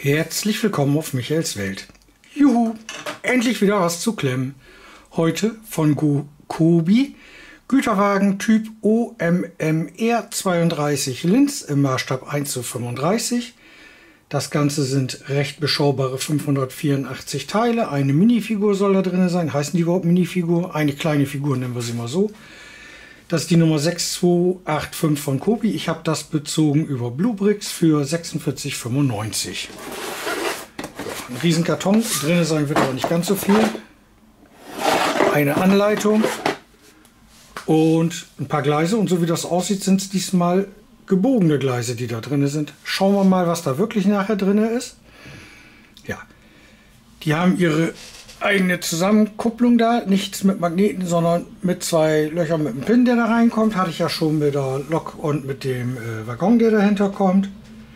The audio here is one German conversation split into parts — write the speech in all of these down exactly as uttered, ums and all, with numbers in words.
Herzlich willkommen auf Michaels Welt. Juhu, endlich wieder was zu klemmen. Heute von Kobi, Güterwagen Typ O M M R zweiunddreißig Linz im Maßstab eins zu fünfunddreißig. Das Ganze sind recht beschaubare fünfhundertvierundachtzig Teile. Eine Minifigur soll da drin sein. Heißen die überhaupt Minifigur? Eine kleine Figur, nennen wir sie mal so. Das ist die Nummer sechs zwei acht fünf von Kobi. Ich habe das bezogen über Bluebricks für sechsundvierzig fünfundneunzig. Ein riesen Karton, drin sein wird aber nicht ganz so viel. Eine Anleitung und ein paar Gleise. Und so wie das aussieht, sind es diesmal gebogene Gleise, die da drin sind. Schauen wir mal, was da wirklich nachher drin ist. Ja, die haben ihre eigene Zusammenkupplung da, nichts mit Magneten, sondern mit zwei Löchern mit einem Pin, der da reinkommt. Hatte ich ja schon mit der Lok und mit dem äh, Waggon, der dahinter kommt.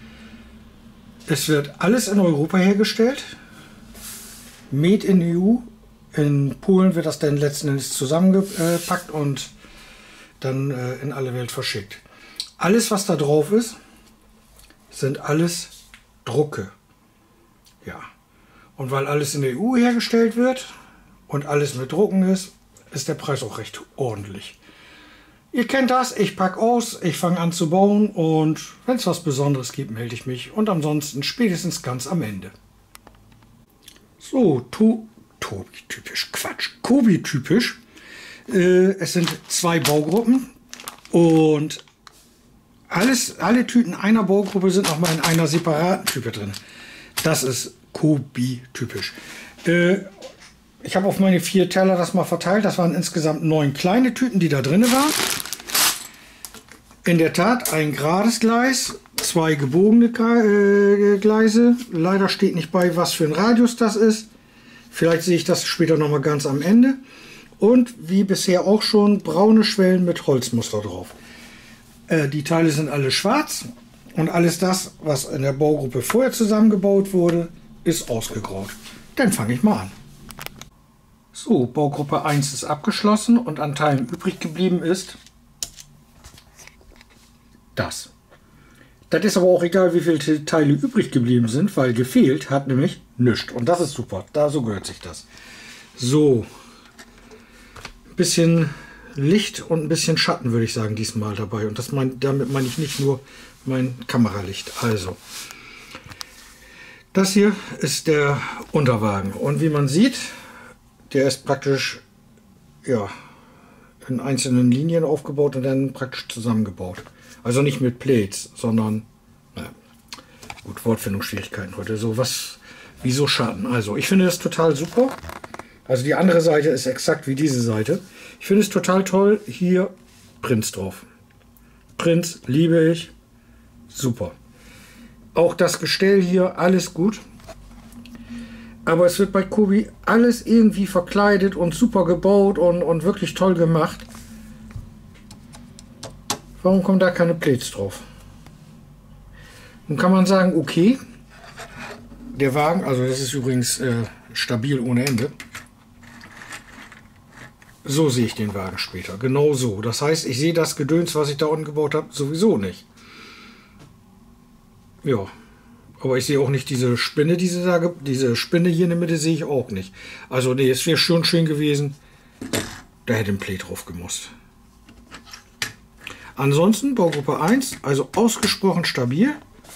Es wird alles in Europa hergestellt. Made in E U. In Polen wird das dann letzten Endes zusammengepackt und dann äh, in alle Welt verschickt. Alles, was da drauf ist, sind alles Drucke. Ja. Und weil alles in der E U hergestellt wird und alles mit Drucken ist, ist der Preis auch recht ordentlich. Ihr kennt das, ich packe aus, ich fange an zu bauen und wenn es was Besonderes gibt, melde ich mich. Und ansonsten spätestens ganz am Ende. So, to, Tobi typisch, Quatsch, Kobi typisch. Äh, es sind zwei Baugruppen und alles, alle Tüten einer Baugruppe sind nochmal in einer separaten Tüte drin. Das ist Kobi typisch. Äh, ich habe auf meine vier Teller das mal verteilt. Das waren insgesamt neun kleine Tüten, die da drin waren. In der Tat ein gerades Gleis, zwei gebogene äh, Gleise. Leider steht nicht bei, was für ein Radius das ist. Vielleicht sehe ich das später noch mal ganz am Ende. Und wie bisher auch schon braune Schwellen mit Holzmuster drauf. Äh, die Teile sind alle schwarz und alles das, was in der Baugruppe vorher zusammengebaut wurde, ist ausgegraut. Dann fange ich mal an. So, Baugruppe eins ist abgeschlossen und an Teilen übrig geblieben ist das. Das ist aber auch egal, wie viele Teile übrig geblieben sind, weil gefehlt hat nämlich nichts. Und das ist super, da so gehört sich das. So, ein bisschen Licht und ein bisschen Schatten würde ich sagen diesmal dabei. Und das mein, damit meine ich nicht nur mein Kameralicht. Also, das hier ist der Unterwagen und wie man sieht, der ist praktisch ja, in einzelnen Linien aufgebaut und dann praktisch zusammengebaut. Also nicht mit Plates, sondern, naja, gut, Wortfindungsschwierigkeiten heute. So was, wie so Schatten. Also ich finde das total super. Also die andere Seite ist exakt wie diese Seite. Ich finde es total toll. Hier Prints drauf. Prints liebe ich. Super. Auch das Gestell hier, alles gut. Aber es wird bei Kobi alles irgendwie verkleidet und super gebaut und, und wirklich toll gemacht. Warum kommen da keine Plates drauf? Nun kann man sagen, okay, der Wagen, also das ist übrigens äh, stabil ohne Ende. So sehe ich den Wagen später, genau so. Das heißt, ich sehe das Gedöns, was ich da unten gebaut habe, sowieso nicht. Ja, aber ich sehe auch nicht diese Spinne, diese, da, diese Spinne hier in der Mitte sehe ich auch nicht. Also nee, es wäre schon schön gewesen, da hätte ein Plate drauf gemusst. Ansonsten Baugruppe eins, also ausgesprochen stabil.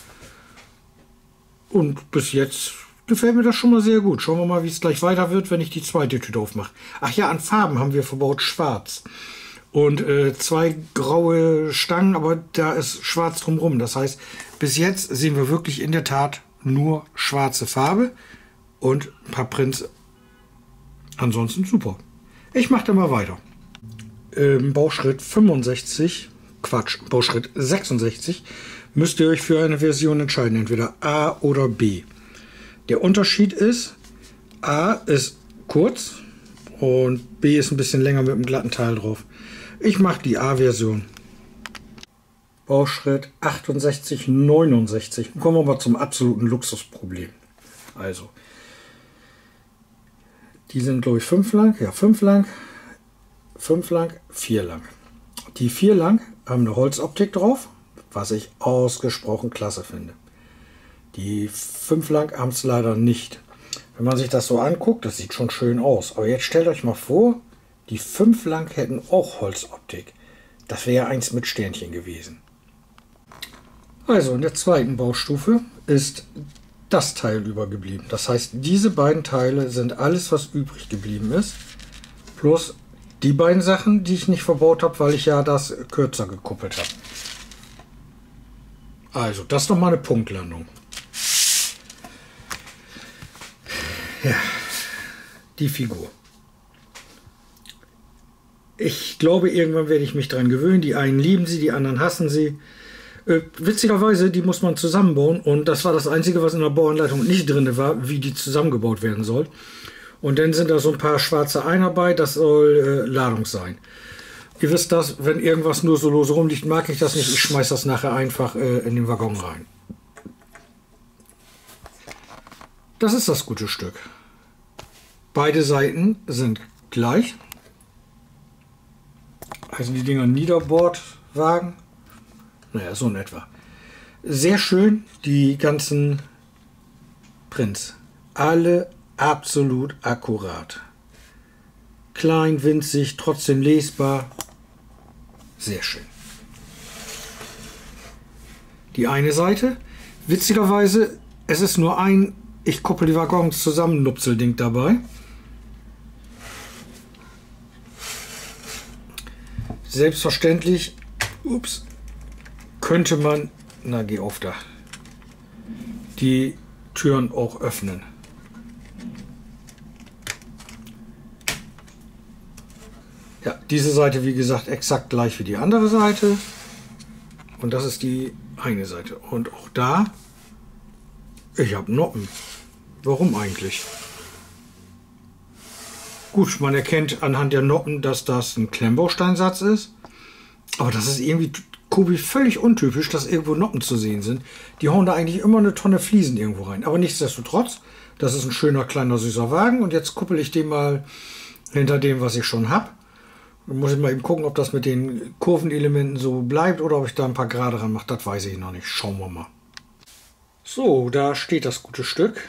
Und bis jetzt gefällt mir das schon mal sehr gut. Schauen wir mal, wie es gleich weiter wird, wenn ich die zweite Tüte aufmache. Ach ja, an Farben haben wir verbaut schwarz. Und äh, zwei graue Stangen, aber da ist schwarz drumherum. Das heißt, bis jetzt sehen wir wirklich in der Tat nur schwarze Farbe und ein paar Prints. Ansonsten super. Ich mache da mal weiter. Ähm, Bauschritt fünfundsechzig, Quatsch, Bauschritt sechsundsechzig, müsst ihr euch für eine Version entscheiden, entweder A oder B. Der Unterschied ist, A ist kurz und B ist ein bisschen länger mit einem glatten Teil drauf. Ich mache die A-Version. Bauschritt achtundsechzig neunundsechzig. Kommen wir mal zum absoluten Luxusproblem. Also, die sind glaube ich fünf lang, ja fünf lang, fünf lang, vier lang. Die vier lang haben eine Holzoptik drauf, was ich ausgesprochen klasse finde. Die fünf lang haben es leider nicht. Wenn man sich das so anguckt, das sieht schon schön aus. Aber jetzt stellt euch mal vor, die fünf lang hätten auch Holzoptik. Das wäre eins mit Sternchen gewesen. Also in der zweiten Baustufe ist das Teil übergeblieben. Das heißt, diese beiden Teile sind alles, was übrig geblieben ist. Plus die beiden Sachen, die ich nicht verbaut habe, weil ich ja das kürzer gekuppelt habe. Also, das ist nochmal eine Punktlandung. Ja, die Figur. Ich glaube, irgendwann werde ich mich dran gewöhnen. Die einen lieben sie, die anderen hassen sie. Äh, witzigerweise, die muss man zusammenbauen. Und das war das Einzige, was in der Bauanleitung nicht drin war, wie die zusammengebaut werden soll. Und dann sind da so ein paar schwarze Eier bei. Das soll äh, Ladung sein. Ihr wisst das, wenn irgendwas nur so lose rumliegt, mag ich das nicht. Ich schmeiße das nachher einfach äh, in den Waggon rein. Das ist das gute Stück. Beide Seiten sind gleich. Heißen die Dinger Niederbordwagen? Naja, so in etwa. Sehr schön, die ganzen Prints. Alle absolut akkurat. Klein, winzig, trotzdem lesbar. Sehr schön. Die eine Seite, witzigerweise, es ist nur ein, ich koppel die Waggons zusammen, Nupselding dabei. Selbstverständlich, ups, könnte man, na geh auf da, die Türen auch öffnen. Ja, diese Seite, wie gesagt, exakt gleich wie die andere Seite. Und das ist die eine Seite. Und auch da, ich habe Noppen. Warum eigentlich? Gut, man erkennt anhand der Noppen, dass das ein Klemmbausteinsatz ist. Aber das ist irgendwie Kobi völlig untypisch, dass irgendwo Noppen zu sehen sind. Die hauen da eigentlich immer eine Tonne Fliesen irgendwo rein. Aber nichtsdestotrotz, das ist ein schöner, kleiner, süßer Wagen. Und jetzt kuppel ich den mal hinter dem, was ich schon habe. Dann muss ich mal eben gucken, ob das mit den Kurvenelementen so bleibt oder ob ich da ein paar Gerade ran mache. Das weiß ich noch nicht. Schauen wir mal. So, da steht das gute Stück.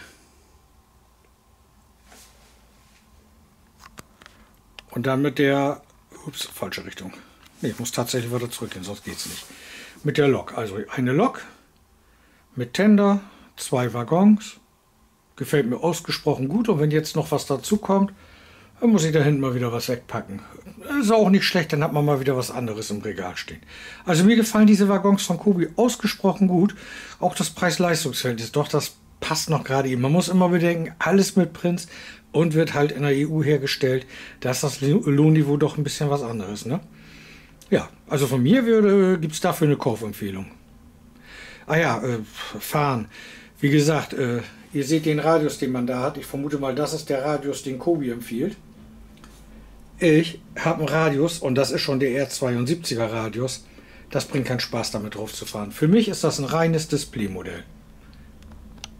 Und dann mit der... Ups, falsche Richtung. Ne, ich muss tatsächlich weiter zurückgehen, sonst geht es nicht. Mit der Lok. Also eine Lok mit Tender, zwei Waggons. Gefällt mir ausgesprochen gut. Und wenn jetzt noch was dazu kommt, dann muss ich da hinten mal wieder was wegpacken. Ist auch nicht schlecht, dann hat man mal wieder was anderes im Regal stehen. Also mir gefallen diese Waggons von Kobi ausgesprochen gut. Auch das Preis-Leistungs-Verhältnis, doch, das passt noch gerade eben. Man muss immer bedenken, alles mit Prints und wird halt in der E U hergestellt. Da ist das Lohnniveau doch ein bisschen was anderes, ne? Ja, also von mir gibt es dafür eine Kaufempfehlung. Ah ja, äh, fahren. Wie gesagt, äh, ihr seht den Radius, den man da hat. Ich vermute mal, das ist der Radius, den Kobi empfiehlt. Ich habe einen Radius und das ist schon der R zweiundsiebziger Radius. Das bringt keinen Spaß, damit drauf zu fahren. Für mich ist das ein reines Displaymodell.